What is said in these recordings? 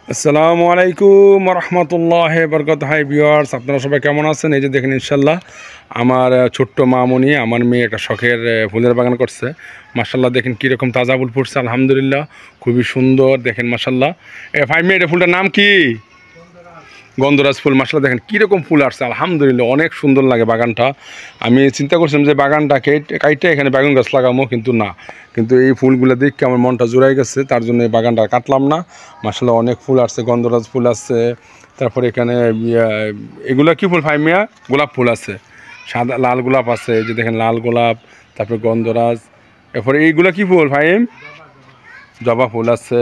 আসসালামু আলাইকুম রহমতুল্লাহ বরকত। Hi viewers, আপনারা সবাই কেমন আছেন? এই যে দেখেন, ইনশাল্লাহ আমার ছোট্ট মামনি, আমার মেয়ে একটা শখের ফুলের বাগান করছে। মাশাল্লাহ দেখেন কীরকম তাজা ফুল ফুটছে, আলহামদুলিল্লাহ খুবই সুন্দর। দেখেন মাশাল্লাহ, ভাই মেয়ে এটা ফুলটার নাম কি? গন্ধরাজ ফুল। মাশাল্লাহ দেখেন কীরকম ফুল আসছে, আলহামদুলিল্লাহ অনেক সুন্দর লাগে বাগানটা। আমি চিন্তা করছিলাম যে বাগানটা কাইটে এখানে বেগুন গাছ লাগাবো, কিন্তু না, কিন্তু এই ফুলগুলো দেখে আমার মনটা জুড়াই গেছে, তার জন্য এই বাগানটা কাটলাম না। মাশাল্লাহ অনেক ফুল আসছে, গন্ধরাজ ফুল আছে, তারপরে এখানে এগুলো কি ফুল ভাই মিয়া? গোলাপ ফুল আছে, সাদা লাল গোলাপ আছে, এই যে দেখেন লাল গোলাপ, তারপরে গন্ধরাজ, এরপরে এইগুলা কি ফুল ভাই? জবা ফুল আছে,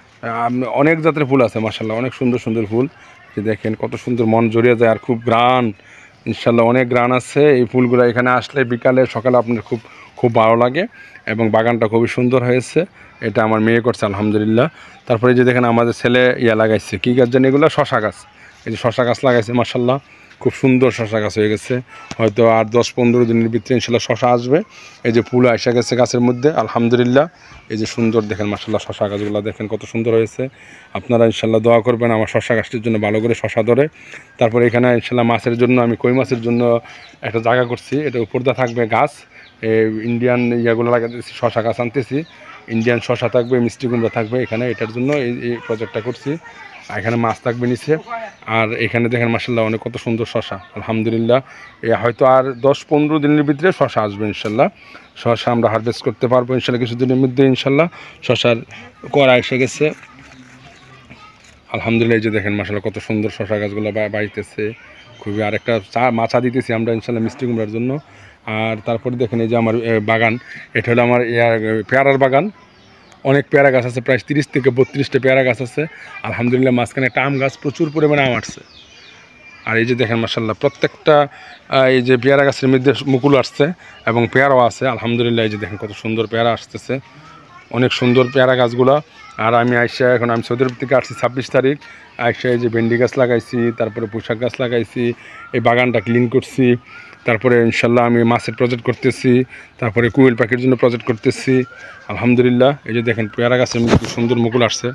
অনেক জাতের ফুল আছে। মাশাল্লাহ অনেক সুন্দর সুন্দর ফুল, যে দেখেন কত সুন্দর, মন জড়িয়ে যায়। আর খুব গ্রান, ইনশাল্লাহ অনেক গ্রান আছে এই ফুলগুলো। এখানে আসলে বিকালে সকালে আপনার খুব খুব ভালো লাগে, এবং বাগানটা খুবই সুন্দর হয়েছে। এটা আমার মেয়ে করছে, আলহামদুলিল্লাহ। তারপরে যে দেখেন আমাদের ছেলে লাগাইছে, কী গাছ জানি এগুলো? শশা গাছ। এই যে শশা গাছ লাগাইছে, মাশাল্লাহ খুব সুন্দর শশা গাছ হয়ে গেছে। হয়তো আর 10-15 দিনের ভিতরে ইনশাল্লাহ শশা আসবে। এই যে ফুল এসে গেছে গাছের মধ্যে, আলহামদুলিল্লাহ। এই যে সুন্দর দেখেন মাশাল্লাহ শশা গাছগুলো দেখেন কত সুন্দর হয়েছে। আপনারা ইনশাল্লাহ দোয়া করবেন আমার শশা গাছটির জন্য, ভালো করে শশা ধরে। তারপরে এখানে ইনশাল্লাহ মাছের জন্য আমি কই মাছের জন্য একটা জায়গা করছি, এটা উপরদা থাকবে গাছ, ইন্ডিয়ান ইয়াগুলো লাগাতেছি, শশা গাছ আনতেছি, ইন্ডিয়ান শশা থাকবে, মিষ্টি কুমড়া থাকবে এখানে, এটার জন্য এই প্রজেক্টটা করছি। এখানে মাছ থাকবে নিচে। আর এখানে দেখেন মাশাল্লাহ অনেক কত সুন্দর শশা, আলহামদুলিল্লাহ। হয়তো আর 10-15 দিনের ভিতরে শশা আসবে ইনশাল্লাহ। শশা আমরা হারভেস্ট করতে পারবো ইনশাল্লাহ কিছুদিনের মধ্যে, ইনশাল্লাহ শশার কড়া এসে গেছে, আলহামদুলিল্লাহ। এই যে দেখেন মাশাল্লাহ কত সুন্দর শশা গাছগুলো বাড়িতেছে খুবই। আর একটা মাছা দিতেছি আমরা ইনশাল্লাহ মিষ্টি কুমড়ার জন্য। আর তারপরে দেখেন এই যে আমার বাগান, এটা হলো আমার পেয়ারার বাগান। অনেক পেয়ারা গাছ আছে, প্রায় 30 থেকে 32টা পেয়ারা গাছ আছে, আলহামদুলিল্লাহ। মাঝখানে একটা আম গাছ, প্রচুর পরিমাণে আম আসছে। আর এই যে দেখেন মাশাল্লাহ প্রত্যেকটা এই যে পেয়ারা গাছের মধ্যে মুকুল আসছে এবং পেয়ারাও আছে, আলহামদুলিল্লাহ। এই যে দেখেন কত সুন্দর পেয়ারা আসতেছে, অনেক সুন্দর পেয়ারা গাছগুলো। আর আমি আইসা এখন আমি সৌদি আরব থেকে আসছি 26 তারিখ। আইসা এই যে ভেন্ডি গাছ লাগাইছি, তারপরে পোশাক গাছ লাগাইছি, এই বাগানটা ক্লিন করছি। তারপরে ইনশাল্লাহ আমি মাছের প্রজেক্ট করতেছি, তারপরে কুইল পাখির জন্য প্রজেক্ট করতেছি, আলহামদুলিল্লাহ। এই যে দেখেন পেয়ারা গাছের মধ্যে খুব সুন্দর মুকুল আসছে,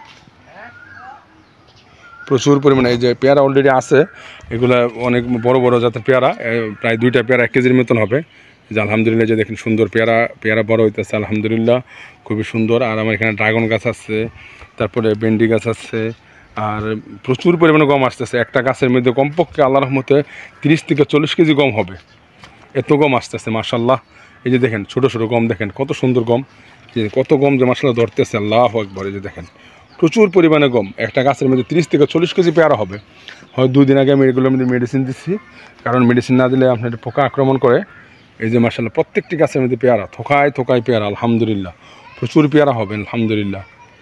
প্রচুর পরিমাণে। এই যে পেয়ারা অলরেডি আছে, এগুলো অনেক বড় বড় জাতের পেয়ারা, প্রায় 2টা পেয়ারা 1 কেজির মতন হবে। যে আলহামদুলিল্লাহ, যে দেখেন সুন্দর পেয়ারা বড় হইতেছে, আলহামদুলিল্লাহ খুবই সুন্দর। আর আমার এখানে ড্রাগন গাছ আছে, তারপরে ভেন্ডি গাছ আছে, আর প্রচুর পরিমাণে গম আসতেছে। একটা গাছের মধ্যে কমপক্ষে আল্লাহর রহমতে 30 থেকে 40 কেজি গম হবে, এত গম আসতেছে মাশাল্লাহ। এই যে দেখেন ছোটো ছোটো গম, দেখেন কত সুন্দর গম, যে কত গম যে মাশাল্লাহ ধরতেছে, আল্লাহু আকবার। এই যে দেখেন প্রচুর পরিমাণে গম, একটা গাছের মধ্যে 30 থেকে 40 কেজি পেয়ারা হবে। হয় 2 দিন আগে আমি এগুলোর মধ্যে মেডিসিন দিচ্ছি, কারণ মেডিসিন না দিলে আপনার পোকা আক্রমণ করে। এই যে মাশাল্লাহ প্রত্যেকটি গাছের মধ্যে পেয়ারা, থোকায় থোকায় পেয়ারা, আলহামদুলিল্লাহ প্রচুর পেয়ারা হবে আলহামদুলিল্লাহ।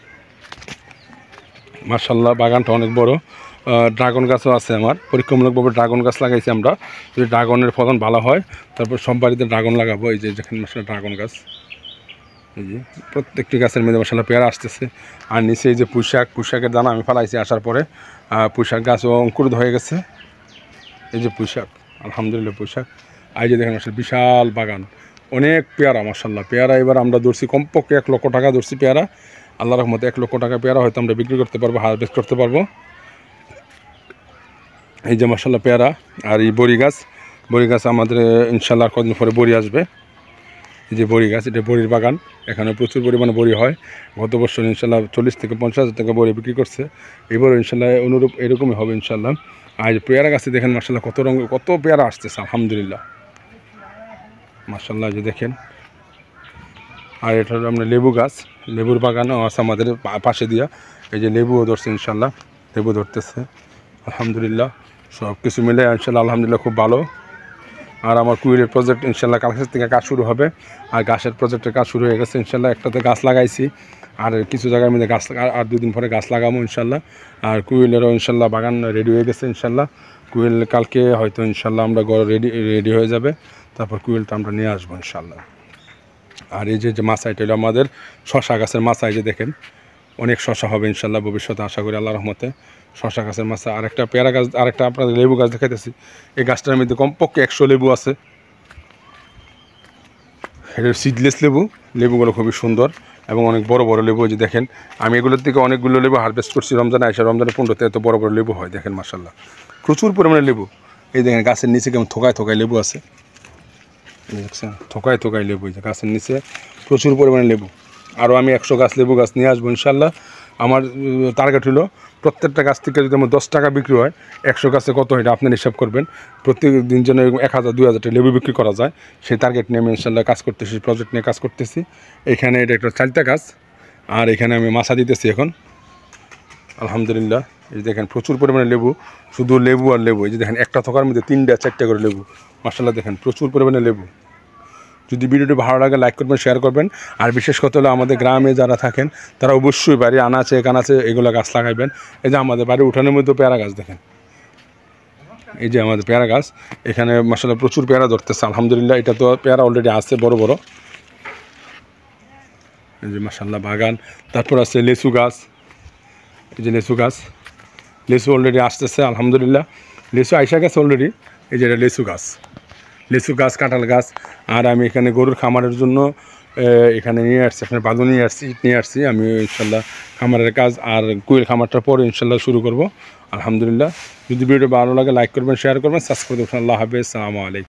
মাশাল্লাহ বাগানটা অনেক বড়। ড্রাগন গাছও আছে আমার, পরীক্ষামূলকভাবে ড্রাগন গাছ লাগাইছি আমরা, যদি ড্রাগনের ফলন ভালো হয় তারপর সব বাড়িতে ড্রাগন লাগাবো। এই যে যেখানে মাশাল্লাহ ড্রাগন গাছ, এই যে প্রত্যেকটি গাছের মধ্যে মাশাল্লাহ পেয়ারা আসতেছে। আর নিচে এই যে পুঁইশাকের দানা আমি ফেলাইছি আসার পরে, পুঁইশাক গাছও অঙ্কুরিত হয়ে গেছে। এই যে পুঁইশাক, আলহামদুলিল্লাহ পুঁইশাক। আর যে দেখেন মাশাল্লাহ বিশাল বাগান, অনেক পেয়ারা মাশাল্লাহ। পেয়ারা এবার আমরা ধরছি কমপক্ষে 1 লক্ষ টাকা ধরছি পেয়ারা, আল্লাহর রহমতে 1 লক্ষ টাকা পেয়ারা হয়তো আমরা বিক্রি করতে পারবো, হারভেস্ট করতে পারবো। এই যে মাশাল্লাহ পেয়ারা। আর এই বড়ি গাছ আমাদের ইনশাল্লাহ কদিন পরে বড়ি আসবে। এই যে বড়ি গাছ, এটা বড়ির বাগান, এখানে প্রচুর পরিমাণে বড়ি হয়। গত বছর ইনশাল্লাহ 40 থেকে 50 হাজার টাকা বড়ি বিক্রি করছে, এবারও ইনশাল্লাহ অনুরূপ এরকমই হবে ইনশাল্লাহ। আর যে পেয়ারা গাছে দেখেন মাশাল্লাহ কত রঙের কত পেয়ারা আসতেছে, আলহামদুলিল্লাহ মাশাল্লাহ। যে দেখেন, আর এটা হলো আমরা লেবু গাছ, লেবুর বাগানও আছে আমাদের পাশে দিয়া। এই যে লেবুও ধরছে ইনশাল্লাহ, লেবু ধরতেছে আলহামদুলিল্লাহ। সব কিছু মিলে ইনশাল্লাহ আলহামদুলিল্লাহ খুব ভালো। আর আমার কুইলের প্রজেক্ট ইনশাল্লাহ কালকের থেকে কাজ শুরু হবে, আর গাছের প্রজেক্টের কাজ শুরু হয়ে গেছে ইনশাল্লাহ। একটাতে গাছ লাগাইছি, আর কিছু জায়গার মধ্যে গাছ, আর 2 দিন পরে গাছ লাগাবো ইনশাল্লাহ। আর কুইলেরও ইনশাল্লাহ বাগান রেডি হয়ে গেছে ইনশাল্লাহ। কুইল কালকে হয়তো ইনশাল্লাহ আমরা রেডি হয়ে যাবে, তারপর কুইলটা আমরা নিয়ে আসবো ইনশাল্লাহ। আর এই যে মাছা, এটা হলো আমাদের শশা গাছের মাছা। এই যে দেখেন অনেক শশা হবে ইনশাল্লাহ ভবিষ্যতে, আশা করি আল্লাহর রহমতে। শশা গাছের মাছা। আরেকটা পেয়ারা গাছ, আরেকটা আপনাদের লেবু গাছ দেখাইতেছি। এই গাছটার মধ্যে কমপক্ষে 100 লেবু আছে, এটা সিডলেস লেবুগুলো খুবই সুন্দর। এবং অনেক বড় বড় লেবু যে দেখেন আমি এগুলোর থেকে অনেকগুলো লেবু হারভেস্ট করছি রমজানে আইসা রমজানের 15তে এত বড় বড় লেবু হয় দেখেন মাশাআল্লাহ প্রচুর পরিমাণে লেবু এই দেখেন গাছের নিচে কেমন থোকায় থোকায় লেবু আছে দেখছেন থোকায় থোকায় লেবু যে গাছের নিচে প্রচুর পরিমাণে লেবু আরও আমি 100 গাছ লেবু গাছ নিয়ে আসবো ইনশাআল্লাহ আমার টার্গেট হলো প্রত্যেকটা গাছ থেকে যদি আমার 10 টাকা বিক্রি হয় 100 গাছে কত হয় এটা আপনার হিসাব করবেন প্রত্যেক দিন যেন 1000-2000 টাকা লেবু বিক্রি করা যায় সেই টার্গেট নিয়ে আমি ইনশাআল্লাহ কাজ করতেছি প্রজেক্ট নিয়ে কাজ করতেছি এখানে এটা একটা চালতা গাছ আর এখানে আমি মাছা দিতেছি এখন আলহামদুলিল্লাহ এই দেখেন প্রচুর পরিমাণে লেবু শুধু লেবু আর লেবু এই যে দেখেন একটা থোকার মধ্যে 3-4টা করে লেবু মাশাআল্লাহ দেখেন প্রচুর পরিমাণে লেবু যদি ভিডিওটি ভালো লাগে লাইক করবেন শেয়ার করবেন আর বিশেষ কথা হলো আমাদের গ্রামে যারা থাকেন তারা অবশ্যই বাড়ি আনাচে কানাচে এগুলো গাছ লাগাইবেন এই যে আমাদের বাড়ির উঠানের মধ্যে পেয়ারা গাছ দেখেন এই যে আমাদের পেয়ারা গাছ এখানে মাশাআল্লাহ প্রচুর পেয়ারা ধরতেছে আলহামদুলিল্লাহ এটা তো পেয়ারা অলরেডি আছে বড় বড় এই যে মাশাআল্লাহ বাগান তারপর আছে লেচু গাছ এই যে লেচু গাছ লেচু অলরেডি আসতেছে আলহামদুলিল্লাহ লেচু আইসা গেছে অলরেডি এই যে এটা লেচু গাছ কাঁঠাল গাছ আর আমি এখানে গরুর খামারের জন্য এখানে নিয়ে আসছি আপনার বাঁধু নিয়ে আসছি ইট নিয়ে আসছি আমি ইনশাল্লাহ খামারের কাজ আর কুয়েল খামারটার পরে ইনশাল্লাহ শুরু করব আলহামদুলিল্লাহ যদি ভিডিও ভালো লাগে লাইক করবেন শেয়ার করবেন সাবস্ক্রাইব করবেন আল্লাহ হাফেজ আসসালামু আলাইকুম